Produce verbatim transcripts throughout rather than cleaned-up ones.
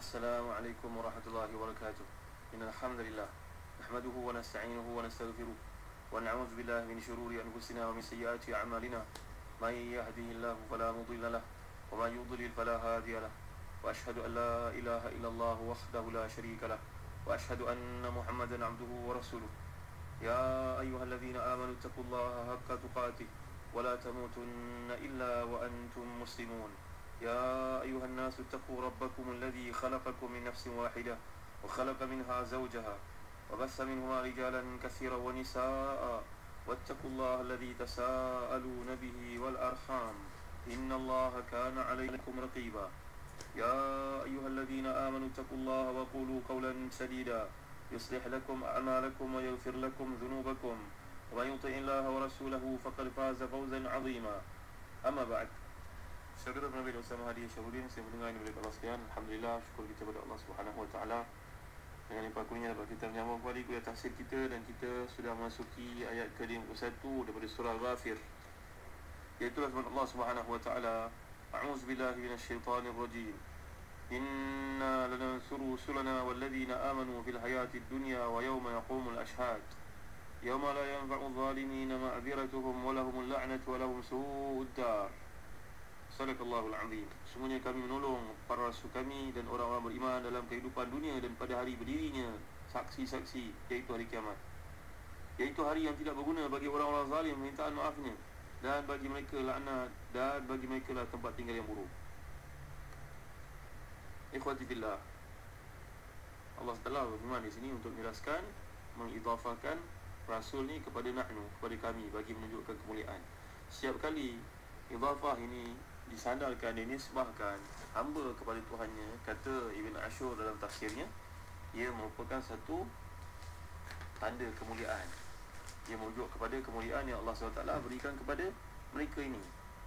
السلام عليكم ورحمة الله وبركاته. إن الحمد لله نحمده ونستعينه ونستغفره ونعوذ بالله من شرور أنفسنا ومن سيئات أعمالنا. من يهده الله فلا مضل له ومن يضلل فلا هادي له. وأشهد أن لا إله إلا الله وحده لا شريك له وأشهد أن محمدا عبده ورسوله. يا أيها الذين آمنوا اتقوا الله حق تقاته ولا تموتن إلا وأنتم مسلمون. يا أيها الناس اتقوا ربكم الذي خلقكم من نفس واحدة وخلق منها زوجها وبث منهما رجالا كثيرا ونساء واتقوا الله الذي تساءلون به والأرحام إن الله كان عليكم رقيبا. يا أيها الذين آمنوا اتقوا الله وقولوا قولا سديدا يصلح لكم أعمالكم ويغفر لكم ذنوبكم ومن يطع الله ورسوله فقد فاز فوزا عظيما. أما بعد, saudara Nabi dan Usama Hadi Syahudin, saya mendengar ini oleh Allah sekalian. Alhamdulillah, syukur kita kepada Allah Subhanahu Wa Taala dengan limpah kurnia dapat kita menyambung kembali kuliah tafsir kita, dan kita sudah memasuki ayat ke lima puluh satu daripada surah Al-Ghafir, iaitu firman Allah Subhanahu Wa Taala, A'udzu billahi minasyaitonir rajim. Inna lanansuru rusulana walladzina amanu fil hayatid dunya wa yawma yaqumul ashhad. Yawma la yanfa'u adh-dhalimina ma'dziratuhum wa lahumul la'natu wa lahum su'ud dar. Sadaqallahul azim. Semuanya kami menolong para rasul kami dan orang-orang beriman dalam kehidupan dunia dan pada hari berdirinya saksi-saksi, iaitu hari kiamat, iaitu hari yang tidak berguna bagi orang-orang zalim permintaan maafnya, dan bagi mereka laknat, dan bagi mereka lah tempat tinggal yang buruk. Ikhwati fillah, Allah Taala berfirman di sini untuk menjelaskan, mengidhafahkan rasul ni kepada nahnu, kepada kami, bagi menunjukkan kemuliaan. Setiap kali idhafah ini disandarkan, dinisbahkan hamba kepada Tuhannya, kata Ibn Ashur dalam tafsirnya, ia merupakan satu tanda kemuliaan. Ia merujuk kepada kemuliaan yang Allah subhanahu wa taala berikan kepada mereka ini.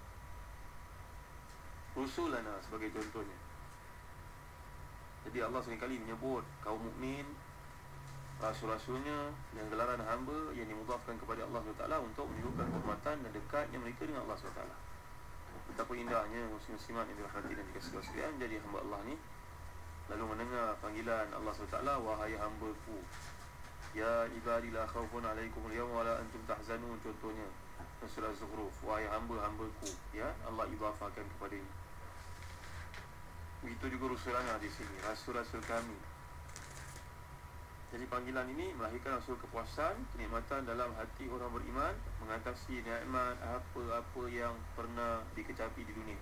Rusulana sebagai contohnya. Jadi Allah seringkali menyebut kaum mukmin, rasul-rasulnya dengan gelaran hamba yang dimudhafkan kepada Allah subhanahu wa taala untuk menunjukkan kehormatan dan dekatnya mereka dengan Allah subhanahu wa taala. Betapa indahnya muslim-muslimat yang dirahmati dan dikasihi sekalian jadi hamba Allah ni lalu mendengar panggilan Allah subhanahu wa taala, wahai hamba-Ku, ya ibadi la khaufun alaikum al-yawma wa la antum tahzanun, contohnya surah Zukhruf, wahai hamba-hamba-Ku, ya Allah idhafahkan kepada ini. Begitu juga rusulana di sini, rasul-rasul kami. Jadi panggilan ini melahirkan rasul kepuasan, kenikmatan dalam hati orang beriman, mengatasi nikmat apa-apa yang pernah dikecapi di dunia.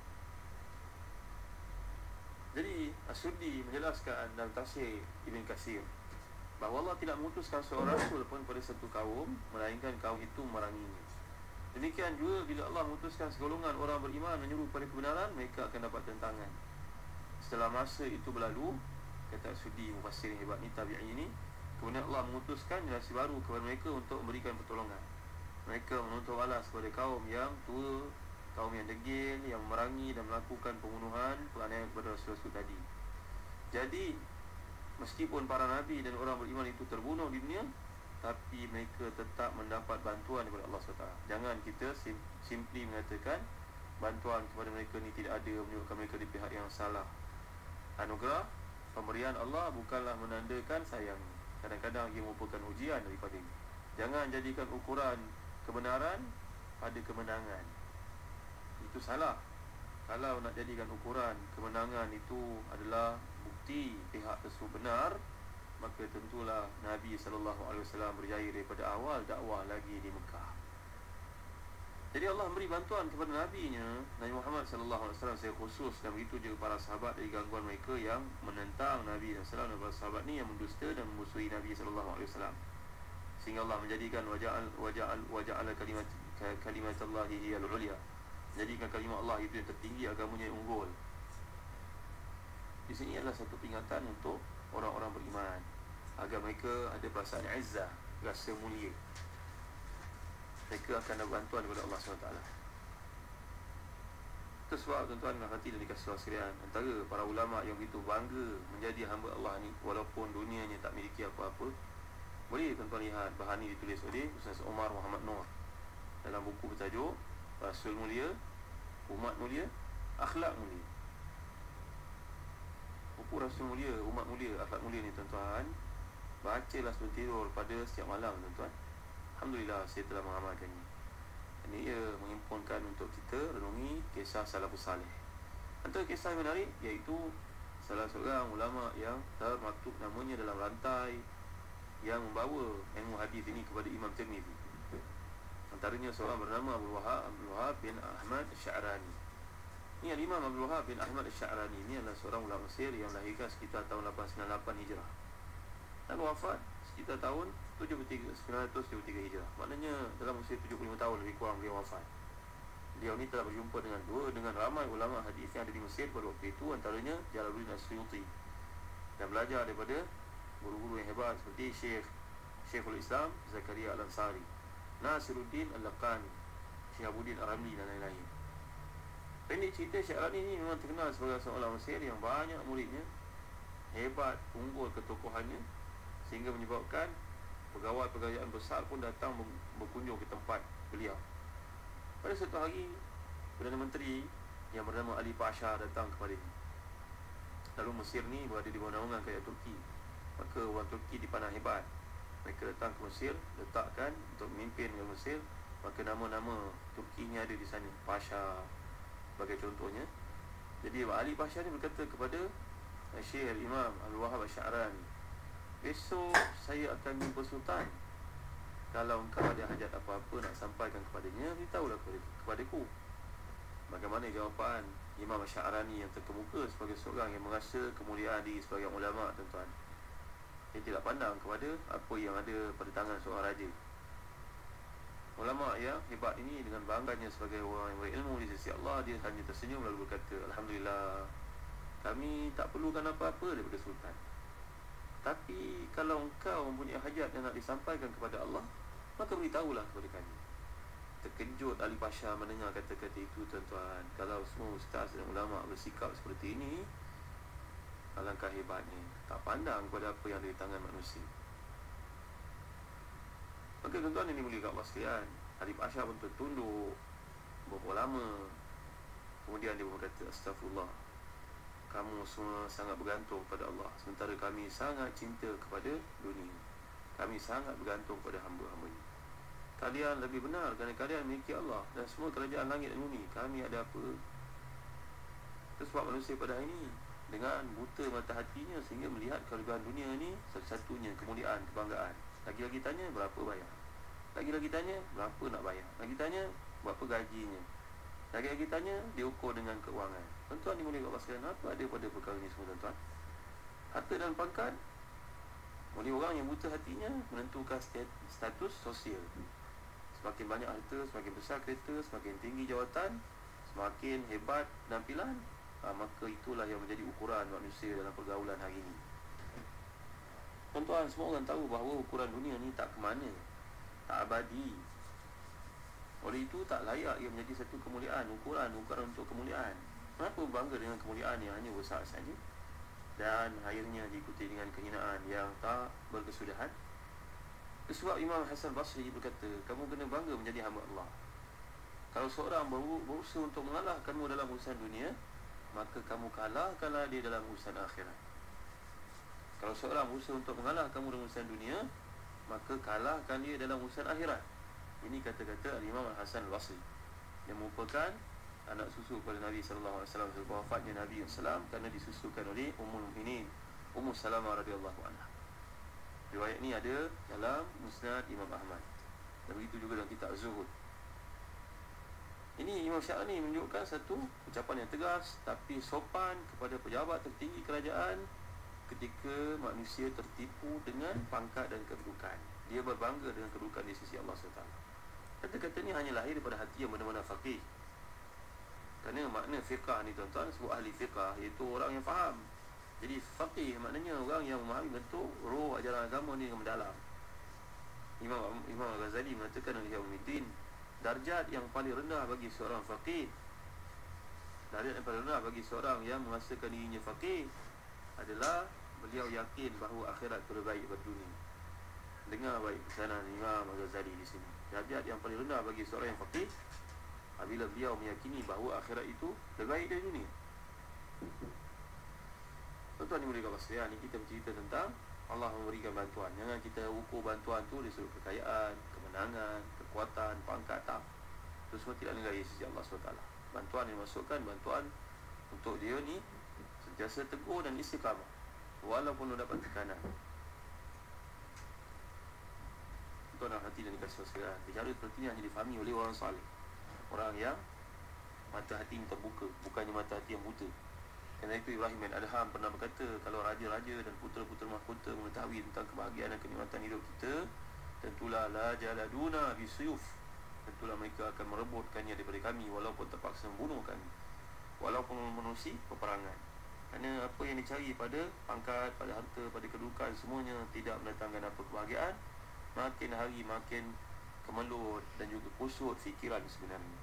Jadi As-Suddi menjelaskan dalam tafsir Ibn Katsir bahawa Allah tidak mengutuskan seorang rasul pun pada satu kaum, melainkan kaum itu memeranginya. Demikian juga bila Allah mengutuskan segolongan orang beriman menyuruh pada kebenaran, mereka akan dapat tentangan. Setelah masa itu berlalu, kata Sudi mufassir hebat ni, tabi'in ini, kemudian Allah mengutuskan generasi baru kepada mereka untuk memberikan pertolongan. Mereka menuntut balas kepada kaum yang tua, kaum yang degil, yang memerangi dan melakukan pembunuhan, penganiayaan kepada rasul-rasul tadi. Jadi meskipun para nabi dan orang beriman itu terbunuh di dunia, tapi mereka tetap mendapat bantuan daripada Allah subhanahu wa taala. Jangan kita sim- simply mengatakan bantuan kepada mereka ni tidak ada, menunjukkan mereka di pihak yang salah. Anugerah pemberian Allah bukanlah menandakan sayang. Kadang-kadang ia merupakan ujian daripada ini. Jangan jadikan ukuran kebenaran pada kemenangan. Itu salah. Kalau nak jadikan ukuran kemenangan itu adalah bukti pihak tersebut benar, maka tentulah Nabi sallallahu alaihi wasallam berjaya daripada awal dakwah lagi di Mekah. Jadi Allah memberi bantuan kepada Nabi-Nya, Nabi Muhammad sallallahu alaihi wasallam secara khusus, dan begitu juga para sahabat dari gangguan mereka yang menentang Nabi sallallahu alaihi wasallam, dan para sahabat ni yang mendusta dan memusuhi Nabi sallallahu alaihi wasallam. Sehingga Allah menjadikan waja'al waja'al waja'al kalimat kalimatullahi hiyal ulya. Jadikan kalimat Allah itu yang tertinggi, agamanya yang unggul. Di sini adalah satu peringatan untuk orang-orang beriman agar mereka ada perasaan izzah, rasa mulia. Mereka akan dapat bantuan daripada Allah subhanahu wa taala. Itu sebab tuan-tuan dan hati dan dikasihi sekalian, antara para ulama yang begitu bangga menjadi hamba Allah ni, walaupun dunianya tak miliki apa-apa. Boleh tuan-tuan lihat bahan ni ditulis oleh Ustaz Omar Muhammad Noor dalam buku bertajuk Rasul Mulia, Umat Mulia, Akhlak Mulia. mampu Rasul mulia, umat mulia, akhlak mulia ni tuan-tuan, bacalah sebelum tidur pada setiap malam tuan-tuan. Alhamdulillah saya telah mengamalkannya. Ini ia menghimpunkan untuk kita renungi kisah salafus salih. Antara kisah yang menarik iaitu salah seorang ulama yang termaktub namanya dalam rantai yang membawa ilmu hadis ini kepada Imam Tirmizi. Antaranya seorang bernama Abdul Wahab, Abdul Wahab bin Ahmad Sya'rani. Ini Imam Abdul Wahab bin Ahmad Sya'rani ini adalah seorang ulama Mesir yang lahirkan sekitar tahun lapan ratus sembilan puluh lapan Hijrah dan wafat sekitar tahun tujuh puluh tiga, sembilan ratus tujuh puluh tiga Hijrah. Maknanya dalam usia tujuh puluh lima tahun lebih kurang beliau wafat. Beliau ni telah berjumpa dengan dua dengan ramai ulama hadis yang ada di Mesir pada waktu itu, antaranya Jalaluddin As-Suyuti, dan belajar daripada guru-guru yang hebat seperti Syekh Syekhul Islam Zakaria Al-Ansari, Nasiruddin Al-Laqani, Syihabuddin Ar-Ramli dan lain-lain. Pendek cerita, Sya'rani ini memang terkenal sebagai seorang ulama Mesir yang banyak muridnya, hebat, unggul ketokohannya, sehingga menyebabkan pegawai-pegawai besar pun datang berkunjung ke tempat beliau. Pada suatu hari, Perdana Menteri yang bernama Ali Pasha datang kepadanya. Lalu Mesir ni berada di bawah naungan kerajaan Turki. Maka orang Turki dipandang hebat. Mereka datang ke Mesir, letakkan untuk memimpin ke Mesir. Maka nama-nama Turki ni ada di sana, Pasha sebagai contohnya. Jadi Ali Pasha ni berkata kepada Syekh Imam Abdul Wahab Sya'rani, besok saya akan jumpa Sultan. Kalau engkau ada hajat apa-apa nak sampaikan kepadanya, beritahulah kepadaku. Bagaimana jawapan Imam Sya'rani yang terkemuka sebagai seorang yang merasa kemuliaan diri sebagai ulama, tuan-tuan. Dia tidak pandang kepada apa yang ada pada tangan seorang raja. Ulama yang hebat ini dengan bangganya sebagai orang yang berilmu di sisi Allah, dia hanya tersenyum lalu berkata, Alhamdulillah, kami tak perlukan apa-apa daripada Sultan. Tapi kalau engkau mempunyai hajat yang nak disampaikan kepada Allah, maka beritahulah kepada kami. Terkejut Ali Pasha mendengar kata-kata itu, tuan-tuan. Kalau semua ustaz dan ulama bersikap seperti ini, alangkah hebatnya. Tak pandang kepada apa yang ada di tangan manusia. Maka tuan-tuan ini mulia kat Allah sekalian, Ali Pasha pun tertunduk beberapa lama. Kemudian dia berkata, Astagfirullah, kamu semua sangat bergantung pada Allah, sementara kami sangat cinta kepada dunia. Kami sangat bergantung pada hamba-hambanya. Kalian lebih benar kerana kalian memiliki Allah dan semua kerajaan langit dan bumi. Kami ada apa? Itu sebab manusia pada hari ini dengan buta mata hatinya sehingga melihat kelebihan dunia ni satu-satunya kemuliaan, kebanggaan. Lagi-lagi tanya berapa bayar, lagi-lagi tanya berapa nak bayar, lagi tanya berapa gajinya, lagi-lagi tanya diukur dengan keuangan. Tuan-tuan dimulai kat Allah sekalian, apa ada pada perkara ni semua, tuan-tuan? Harta dan pangkat oleh orang yang buta hatinya menentukan status sosial. Semakin banyak harta, semakin besar kereta, semakin tinggi jawatan, semakin hebat penampilan, ha, maka itulah yang menjadi ukuran manusia dalam pergaulan hari ini. Tuan-tuan, semua orang tahu bahawa ukuran dunia ni tak ke mana, tak abadi. Oleh itu tak layak ia menjadi satu kemuliaan, ukuran, ukuran untuk kemuliaan. Kenapa bangga dengan kemuliaan yang hanya besar saja dan akhirnya diikuti dengan kehinaan yang tak berkesudahan? Sebab Imam Hasan Basri berkata, kamu kena bangga menjadi hamba Allah. Kalau seorang berusaha untuk mengalahkanmu dalam urusan dunia, maka kamu kalahkanlah dia dalam urusan akhirat. Kalau seorang berusaha untuk mengalahkanmu dalam urusan dunia, maka kalahkan dia dalam urusan akhirat. Ini kata-kata Imam Hasan Basri yang merupakan anak susu kepada Nabi sallallahu alaihi wasallam setelah wafatnya Nabi sallallahu alaihi wasallam, kerana disusukan oleh Ummul Mukminin Ummu Salamah radhiyallahu anha. Riwayat ini ada dalam Musnad Imam Ahmad, dan begitu juga dalam kitab Zuhud. Ini Imam Sya'rani menunjukkan satu ucapan yang tegas tapi sopan kepada pejabat tertinggi kerajaan ketika manusia tertipu dengan pangkat dan kedudukan. Dia berbangga dengan kedudukan di sisi Allah subhanahu wa taala. Kata-kata ini hanya lahir daripada hati yang benar-benar faqih. Kerana makna fiqah ni, tuan-tuan, sebut ahli fiqah iaitu orang yang faham. Jadi faqih maknanya orang yang memahami bentuk roh ajaran agama ni dengan mendalam. Imam Imam Al-Ghazali mengatakan dalam Ihya Ulumuddin, darjat yang paling rendah bagi seorang faqih, darjat yang paling rendah bagi seorang yang merasakan dirinya faqih adalah beliau yakin bahawa akhirat itu lebih baik daripada dunia. Dengar baik pesanan Imam Al-Ghazali di sini. Darjat yang paling rendah bagi seorang yang faqih apabila beliau meyakini bahawa akhirat itu lebih baik dari dunia. Tuan-tuan yang mulia Allah sekalian, ni kita bercerita tentang Allah memberikan bantuan. Jangan kita ukur bantuan tu dari sudut kekayaan, kemenangan, kekuatan, pangkat, tak. Itu semua tidak nilai sisi Allah subhanahu wa taala. Bantuan yang dimaksudkan bantuan untuk dia ni sentiasa teguh dan istiqamah walaupun dapat tekanan. Tuan dan hati dan dikasih sekalian, bicara seperti ini hanya difahami oleh orang saleh, orang yang mata hati terbuka, bukannya mata hati yang buta. Kerana itu Ibrahim bin Adham pernah berkata, kalau raja-raja dan putera-putera mahkota mengetahui tentang kebahagiaan dan kenikmatan hidup kita, tentulah la jaladuna bisuyuf, tentulah mereka akan merebutkannya daripada kami walaupun terpaksa membunuh kami, walaupun menerusi peperangan. Kerana apa yang dicari pada pangkat, pada harta, pada kedudukan, semuanya tidak mendatangkan apa kebahagiaan. Makin hari makin kemelut dan juga kusut fikiran sebenarnya.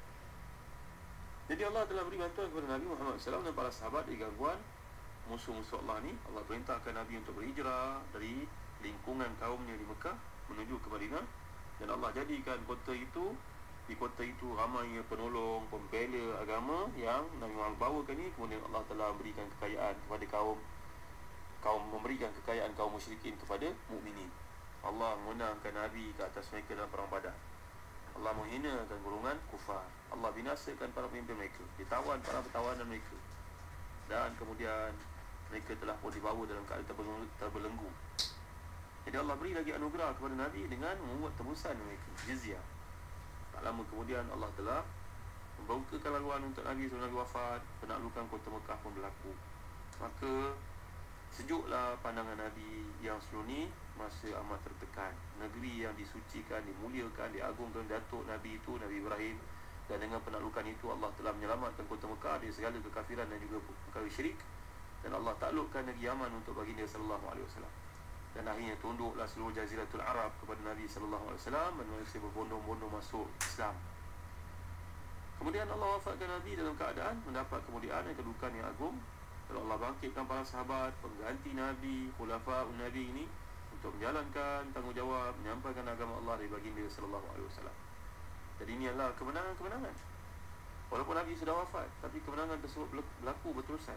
Jadi Allah telah beri bantuan kepada Nabi Muhammad sallallahu alaihi wasallam dan para sahabat dari gangguan musuh-musuh Allah ni. Allah perintahkan Nabi untuk berhijrah dari lingkungan kaumnya di Mekah menuju ke Madinah, dan Allah jadikan kota itu, di kota itu ramainya penolong, pembela agama yang Nabi Muhammad bawakan ni. Kemudian Allah telah berikan kekayaan kepada kaum kaum memberikan kekayaan kaum musyrikin kepada mukminin. Allah menangkan Nabi ke atas mereka dalam perang Badar. Allah menghinakan golongan kufar. Allah binasakan para pemimpin mereka, ditawan para pertawanan mereka, dan kemudian mereka telah pun dibawa dalam keadaan terbelenggu. Jadi Allah beri lagi anugerah kepada Nabi dengan membuat tebusan mereka, jizyah. Tak lama kemudian Allah telah membukakan laluan untuk Nabi sebelum Nabi wafat. Penaklukan kota Mekah pun berlaku. Maka sejuklah pandangan Nabi yang sebelum ni masa amat tertekan. Negeri yang disucikan, dimuliakan, diagungkan datuk Nabi itu, Nabi Ibrahim. Dan dengan penaklukan itu Allah telah menyelamatkan kota Mekah dari segala kekafiran dan juga perkara syirik. Dan Allah taklukkan negeri Yaman untuk baginda sallallahu alaihi wasallam. Dan akhirnya tunduklah seluruh Jaziratul Arab kepada Nabi sallallahu alaihi wasallam, dan manusia berbondong-bondong masuk Islam. Kemudian Allah wafatkan Nabi dalam keadaan mendapat kemuliaan dan kedudukan yang agung. Lalu Allah bangkitkan para sahabat, pengganti Nabi, khulafa'un Nabi ini untuk menjalankan tanggungjawab menyampaikan agama Allah dari baginda sallallahu alaihi wasallam. Jadi ini adalah kemenangan-kemenangan. Walaupun Nabi sudah wafat, tapi kemenangan tersebut berlaku berterusan.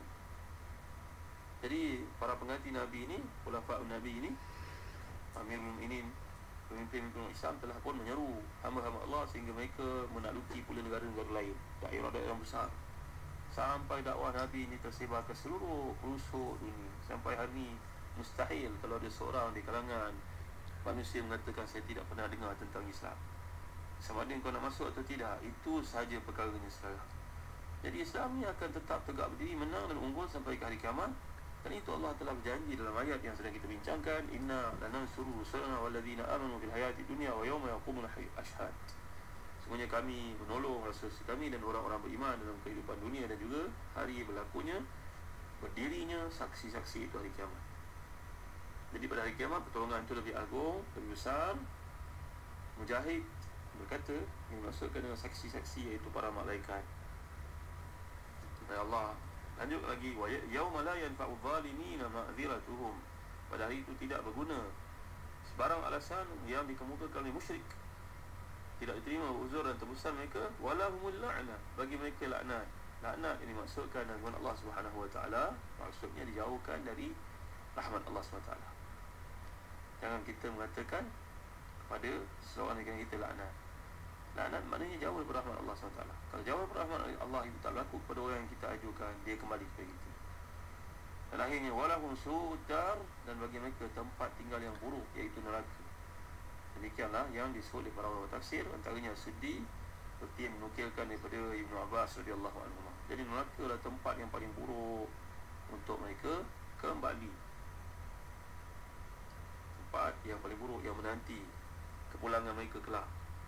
Jadi para pengganti Nabi ini, khulafa'un Nabi ini, Amirul Mukminin, pemimpin-pemimpin Islam telah pun menyeru hamba-hamba Allah sehingga mereka menakluki pula negara-negara lain, daerah-daerah besar, sampai dakwah Nabi ini tersebar ke seluruh pelosok dunia. Sampai hari ini mustahil kalau ada seorang di kalangan manusia mengatakan saya tidak pernah dengar tentang Islam. Sama ada kau nak masuk atau tidak, itu sahaja perkaranya sekarang. Jadi Islam ni akan tetap tegak berdiri, menang dan unggul sampai ke hari kiamat. Dan itu Allah telah berjanji dalam ayat yang sedang kita bincangkan, inna lanansuru rusulana walladzina amanu fil hayati dunya wa yawma yaqumul ashhad. Semuanya kami menolong rasul kami dan orang-orang beriman dalam kehidupan dunia dan juga hari berlakunya, berdirinya saksi-saksi itu hari kiamat. Jadi pada hari kiamat pertolongan itu lebih agung, lebih besar. Mujahid berkata, yang dimaksudkan dengan saksi-saksi iaitu para malaikat. Dan Allah lanjut lagi, wa yauma la yanfa'u dhalimina ma'dziratuhum. Pada hari itu tidak berguna sebarang alasan yang dikemukakan oleh musyrik, tidak diterima uzur dan tebusan mereka. Walahumul la'nah, bagi mereka laknat. Laknat yang dimaksudkan dengan Allah Subhanahu wa taala, maksudnya dijauhkan dari rahmat Allah Subhanahu wa taala. Jangan kita mengatakan kepada seorang yang kita laknat. Laknat maknanya jauh daripada rahmat Allah subhanahu wa taala. Kalau jauh daripada rahmat Allah itu tak berlaku kepada orang yang kita ajukan, dia kembali kepada kita. Dan akhirnya walahum su'udar, dan bagi mereka tempat tinggal yang buruk, iaitu neraka. Demikianlah yang disebut oleh para ulama tafsir, antaranya Suddi seperti yang menukilkan daripada Ibnu Abbas radhiyallahu anhu. Jadi neraka adalah tempat yang paling buruk untuk mereka kembali. Tempat yang paling buruk yang menanti kepulangan mereka kelak.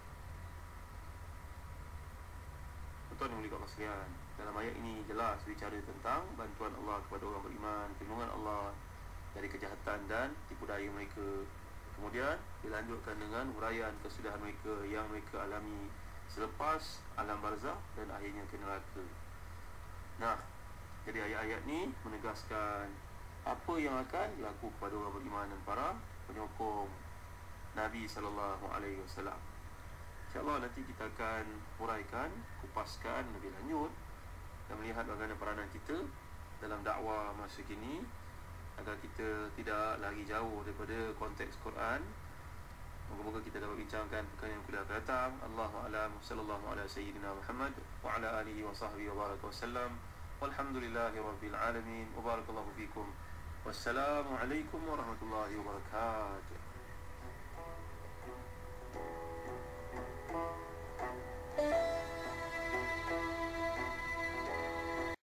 Tuan yang mulia Allah sekalian, dalam ayat ini jelas bicara tentang bantuan Allah kepada orang beriman, perlindungan Allah dari kejahatan dan tipu daya mereka. Kemudian dilanjutkan dengan huraian kesudahan mereka yang mereka alami selepas alam barzakh dan akhirnya ke neraka. Nah, jadi ayat-ayat ni menegaskan apa yang akan berlaku kepada orang beriman dan para penyokong Nabi sallallahu alaihi wasallam. InsyaAllah nanti kita akan huraikan, kupaskan lebih lanjut dan melihat bagaimana peranan kita dalam dakwah masa kini, agar kita tidak lari jauh daripada konteks Quran. Moga-moga kita dapat bincangkan perkara yang kuliah akan datang. Allahu a'lam. Sallallahu ala sayyidina Muhammad wa ala alihi wa sahbihi wa baraka wasallam. Walhamdulillahi rabbil alamin. Wa barakallahu fikum. Wassalamu alaikum warahmatullahi wabarakatuh.